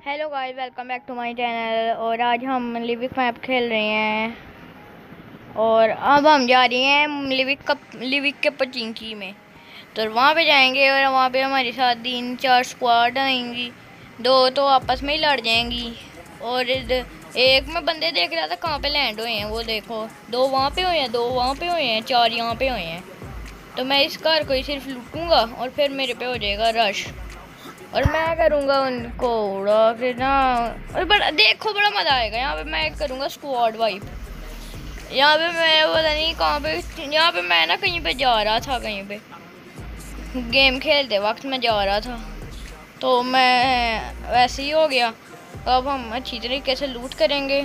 Hello guys, welcome back to my channel. और आज हम लिविक मैप खेल रहे हैं और अब हम जा रहे हैं लिविक के पचिंकी में। तो वहाँ पे जाएंगे और वहाँ पे हमारे साथ 3-4 स्क्वाड आएंगी। दो तो आपस में ही लड़ जाएंगी और एक में बंदे देख रहा था कहाँ पे लैंड हुए हैं। वो देखो, 2 वहाँ पे हुए हैं, 2 वहाँ पे हुए हैं, 4 यहाँ पे हुए हैं। तो मैं इस कार को ही सिर्फ लूटूंगा और फिर मेरे पे हो जाएगा रश और मैं करूँगा उनको उड़ा के ना। और बड़ा देखो, बड़ा मज़ा आएगा। यहाँ पे मैं करूँगा स्क्वाड वाइप। यहाँ पे मैं पता नहीं कहाँ पे, यहाँ पे मैं ना कहीं पे जा रहा था, कहीं पे गेम खेलते वक्त मैं जा रहा था तो मैं वैसे ही हो गया। अब हम अच्छी तरीके से लूट करेंगे।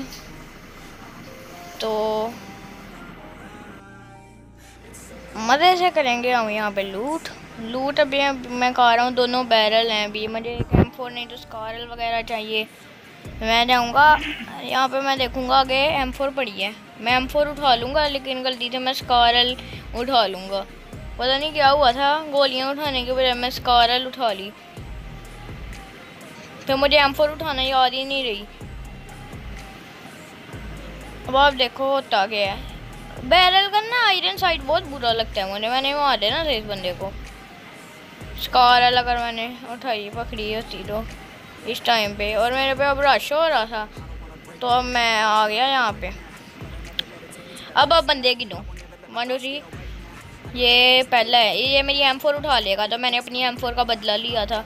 तो मज़े से करेंगे हम यहाँ पे लूट अभी मैं खा रहा हूँ। दोनों बैरल हैं अभी। मुझे एक M4 नहीं तो स्कारल वगैरह चाहिए। मैं जाऊँगा यहाँ पे, मैं देखूँगा आगे M4 पड़ी है, मैं M4 उठा लूँगा, लेकिन गलती से मैं स्कारल उठा लूँगा। पता नहीं क्या हुआ था, गोलियाँ उठाने के बजाय मैं स्कारल उठा ली। तो मुझे M4 उठाना याद ही नहीं रही। अब आप देखो होता क्या है। बैरल का ना आयरन साइड बहुत बुरा लगता है मुझे। मैंने मार देना था इस बंदे को। स्कारल अगर मैंने उठाई पकड़ी होती तो इस टाइम पे, और मेरे पे अब रश हो रहा था तो अब मैं आ गया यहाँ पे। अब बंदे गिनो 1 2 3। ये पहला है, ये मेरी M4 उठा लेगा तो मैंने अपनी M4 का बदला लिया था।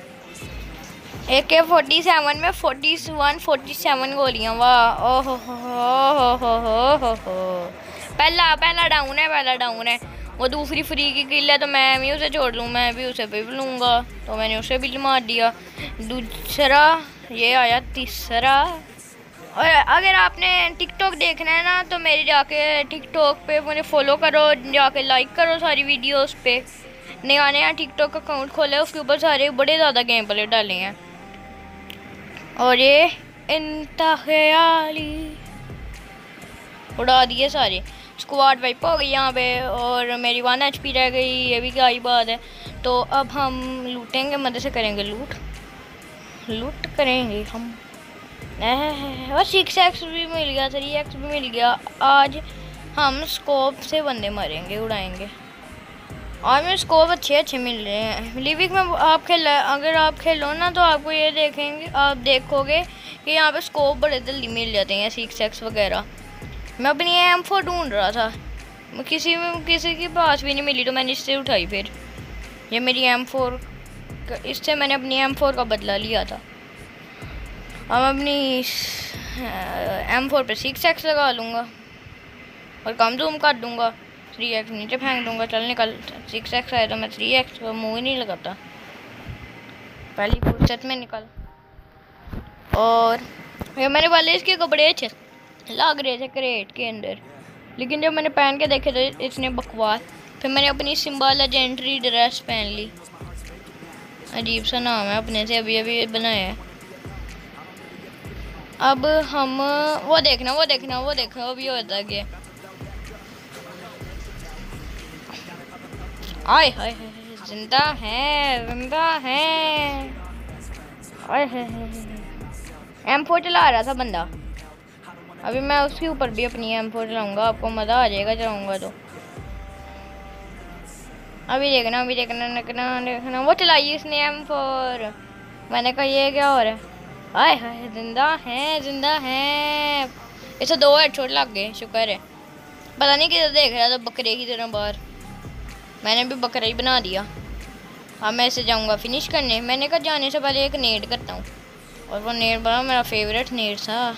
AK-47 में 47 गोलियाँ, वाह। ओहो हो। पहला डाउन है। वो दूसरी फ्री की किल है तो मैं भी उसे छोड़ दूँ, मैं भी उसे भी लूँगा। तो मैंने उसे भी मार दिया। दूसरा ये आया, तीसरा। और अगर आपने टिकटॉक देखना है ना तो मेरे जाके टिकटॉक पे मुझे फॉलो करो, जाके लाइक करो सारी वीडियोस पे। नया टिकटॉक अकाउंट खोला है, उसके ऊपर सारे बड़े ज़्यादा गेम प्ले डाले हैं। और ये इंतहाली उड़ा दिए सारे। स्क्वाड वाइप हो गई यहाँ पे और मेरी 1 HP रह गई। ये भी क्या ही बात है। तो अब हम लूटेंगे, मदद से करेंगे लूट करेंगे हम। और 6x भी मिल गया, 3x भी मिल गया। आज हम स्कोप से बंदे मारेंगे, उड़ाएंगे। आज में स्कोप अच्छे मिल रहे हैं। लिविक में अगर आप खेलो ना तो आपको ये आप देखोगे कि यहाँ पे स्कोप बड़े जल्दी मिल जाते हैं, 6x वगैरह। मैं अपनी M4 ढूंढ रहा था, किसी के पास भी नहीं मिली तो मैंने इससे उठाई। फिर ये मेरी M4, इससे मैंने अपनी M4 का बदला लिया था। अब अपनी M4 पे 6x लगा लूँगा और कम जूम कर दूँगा। 3x नीचे फेंक दूँगा। चल निकल, 6x आए तो मैं 3x का मुँह ही नहीं लगाता, पहली फुर्सत में निकल। और ये मेरे वाले इसके कपड़े अच्छे लग रहे थे क्रेट के अंदर, लेकिन जब मैंने पहन के देखे तो इतने बकवास। फिर मैंने अपनी सिम्बा लेजेंडरी ड्रेस पहन ली। अजीब सा नाम है, अपने से अभी बनाया है। अब हम वो देखना अभी होता है। आय हाय जिंदा है। आय हाय M4 चला रहा था बंदा। अभी मैं उसके ऊपर भी अपनी M4 चलाऊंगा, आपको मज़ा आ जाएगा चलाऊंगा तो। अभी देखना वो चलाई उसने M4। मैंने कहा ये क्या हो रहा है। आय हाय जिंदा है। इसे 2 हेडशॉट लग गए, शुक्र है। पता नहीं किधर देख रहा था, बकरे की तरह बाहर। मैंने भी बकरा ही बना दिया। अब मैं इसे जाऊंगा फिनिश करने। मैंने कहा जाने से पहले एक नेड करता हूँ, और वो नेड बड़ा मेरा फेवरेट नेड था।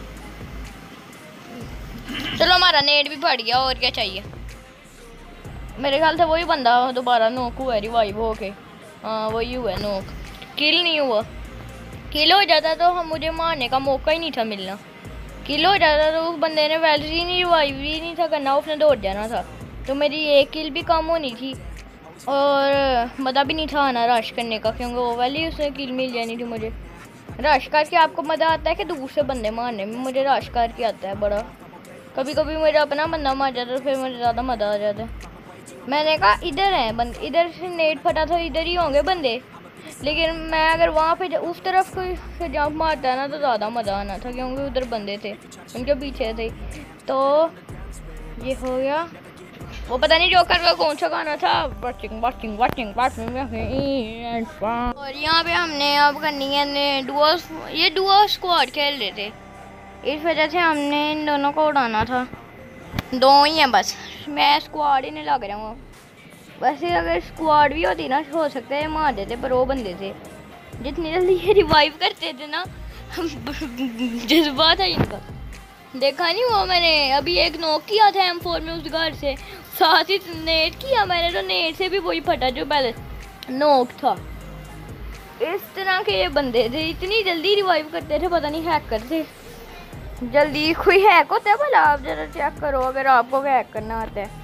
चलो हमारा नेट भी फट गया, और क्या चाहिए। मेरे ख्याल से वही बंदा दोबारा नोक हुआ है, रिवाइव होके। हाँ वही हुआ है नोक, किल नहीं हुआ। किल हो जाता तो हम मुझे मारने का मौका ही नहीं था मिलना। किल हो जाता तो उस बंदे ने वैसे ही नहीं, रिवाइव ही नहीं था करना, उसने दौड़ जाना था। तो मेरी एक किल भी कम होनी थी और मज़ा भी नहीं था आना रश करने का, क्योंकि वो वाली उसने किल मिल जानी थी मुझे। रश करके आपको मज़ा आता है कि दूसरे बंदे मारने में? मुझे रश करके आता है बड़ा। कभी कभी मेरा अपना बंदा मार जाता तो फिर मुझे ज़्यादा मज़ा आ जाता है। मैंने कहा इधर है बंदे, इधर से नेट फटा था, इधर ही होंगे बंदे। लेकिन मैं अगर वहाँ पे उस तरफ कोई जंप मारता है ना तो ज़्यादा मज़ा आना था, क्योंकि उधर बंदे थे उनके पीछे थे। तो ये हो गया। वो पता नहीं जोकर का कौन सा गाना था, वाचिंग वाचिंग वाचिंग वाचिंग। और यहाँ पे हमने अब करनी है ये डुओ स्क्वाड खेल रहे थे, इस वजह से हमने इन दोनों को उड़ाना था। दो ही हैं बस, मैं स्क्वाड ही नहीं लग रहा हूँ। वैसे अगर स्क्वाड भी होती ना हो सकता है मार देते, पर वो बंदे थे जितनी जल्दी ये रिवाइव करते थे ना जज्बा था इनका। देखा नहीं वो मैंने अभी एक नॉक किया था M4 में उस घर से, साथ ही नेट किया मैंने, तो नेट से भी वही फटा जो पहले नॉक था। इस तरह के ये बंदे थे, इतनी जल्दी रिवाइव करते थे, पता नहीं हैकर थे। जल्दी कोई हैक होता है भला? आप जरा चेक करो अगर आपको हैक करना आता है,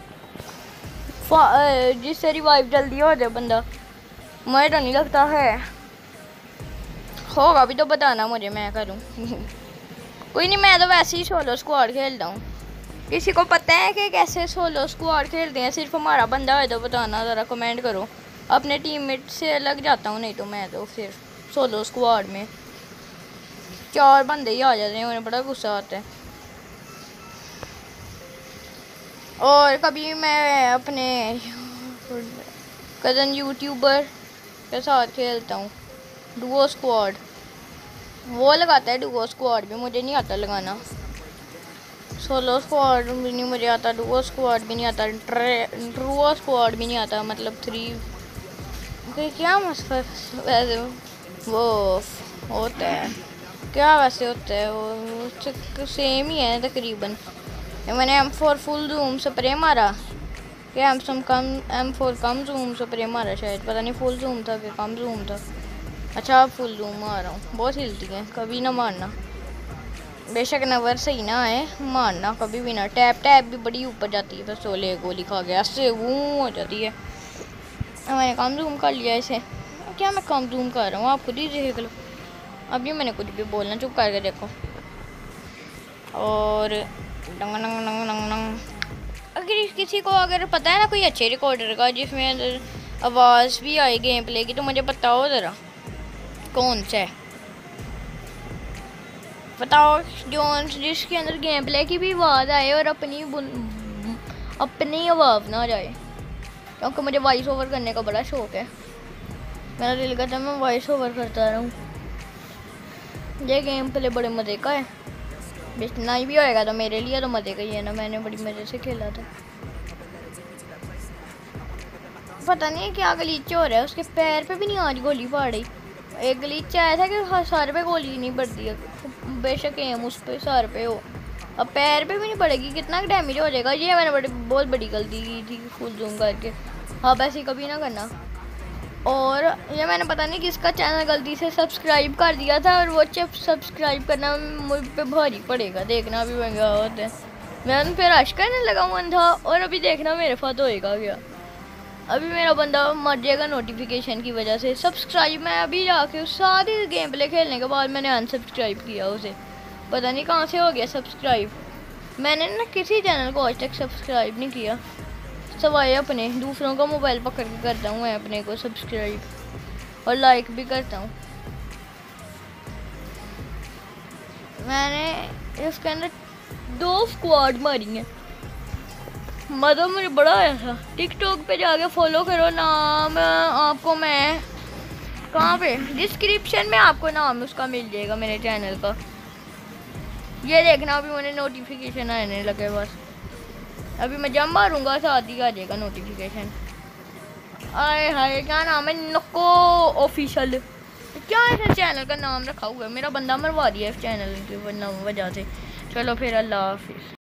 जिससे रिवाइव जल्दी हो जाए बंदा। मुझे तो नहीं लगता है, होगा भी तो बताना मुझे, मैं करूँ। कोई नहीं, मैं तो वैसे ही सोलो स्क्वाड खेलता हूँ। किसी को पता है कि कैसे सोलो स्क्वाड खेलते हैं? सिर्फ हमारा बंदा है तो बताना, ज़रा कमेंट करो। अपने टीममेट से लग जाता हूँ, नहीं तो मैं तो फिर सोलो स्क्वाड में 4 बंदे ही आ जाते हैं, उन्हें बड़ा गुस्सा आता है। और कभी मैं अपने कज़न यूट्यूबर के साथ खेलता हूँ डुओ स्क्वाड। वो लगाता है डुओ स्क्वाड भी, मुझे नहीं आता लगाना। सोलो स्क्वाड भी नहीं मुझे आता, डुओ स्क्वाड भी नहीं आता, डुओ स्क्वाड भी नहीं आता, मतलब 3 क्या वैसे वो होता है क्या? वैसे होता है वो सेम ही है तकरीबन। मैंने M4 फुल जूम स्प्रे मारा, क्या M4 कम जूम स्प्रे मारा शायद, पता नहीं फुल जूम था कि कम जूम था। अच्छा अब फुल जूम मार रहा हूँ, बहुत हिलती है, कभी ना मारना। बेशक नंबर सही ना आए, मारना कभी भी ना। टैप भी बड़ी ऊपर जाती है, बस ओले गोली खा गया ऐसे वो हो जाती है। मैंने कम जूम कर लिया इसे, क्या मैं कम जूम कर रहा हूँ, आप खुद ही देख लो। अभी मैंने कुछ भी बोलना, चुप करके देखो। और डंग डंग डंग डंग डंग। अगर किसी को अगर पता है ना कोई अच्छे रिकॉर्डर का जिसमें आवाज़ भी आए गेम प्ले की, तो मुझे बताओ ज़रा कौन सा है, बताओ जो जिसके अंदर गेम प्ले की भी आवाज़ आए और अपनी आवाज़ ना जाए, क्योंकि मुझे वॉइस ओवर करने का बड़ा शौक़ है। मेरा दिल करता है मैं वॉइस ओवर करता रहूँ। ये गेम प्ले बड़े मज़े का है, नहीं भी होएगा तो मेरे लिए तो मज़े का ही है ना, मैंने बड़ी मज़े से खेला था। पता नहीं क्या गलीच हो रहा है, उसके पैर पे भी नहीं आज गोली पड़ रही। एक गलीच आया था कि सर पे गोली नहीं पड़ती है, बेशक एम उस पर सर पे हो, अब पैर पे भी नहीं पड़ेगी, कितना डैमेज हो जाएगा। ये मैंने बहुत बड़ी गलती की थी फुल जूम करके, आप ऐसे कभी ना करना। और ये मैंने पता नहीं किसका चैनल गलती से सब्सक्राइब कर दिया था, और वो सब्सक्राइब करना मुझ पे भारी पड़ेगा, देखना अभी महंगा होता है। मैं उन पर रश करने लगा मन था, और अभी देखना मेरे साथ होएगा क्या। अभी मेरा बंदा मर जाएगा नोटिफिकेशन की वजह से। सब्सक्राइब मैं अभी जाके उस सारी गेम प्ले खेलने के बाद मैंने अनसब्सक्राइब किया उसे, पता नहीं कहाँ से हो गया सब्सक्राइब। मैंने ना किसी चैनल को आज तक सब्सक्राइब नहीं किया, सवाए अपने दूसरों का मोबाइल पकड़ के करता हूँ मैं अपने को सब्सक्राइब, और लाइक भी करता हूँ। मैंने इसके अंदर 2 स्क्वाड मारी हैं, मज़ा मुझे बड़ा आया था। टिकटॉक पे जाके फॉलो करो, नाम आपको मैं कहाँ पे डिस्क्रिप्शन में आपको नाम उसका मिल जाएगा मेरे चैनल का। ये देखना अभी मैंने नोटिफिकेशन आने लगे, बस अभी मैं जब मारूंगा साथ ही आ जाएगा नोटिफिकेशन। आए हाय क्या नाम है, नको ऑफिशियल, क्या है चैनल का नाम रखा हुआ है। मेरा बंदा मरवा दिया इस चैनल की वजह से। चलो फिर अल्लाह हाफिज़।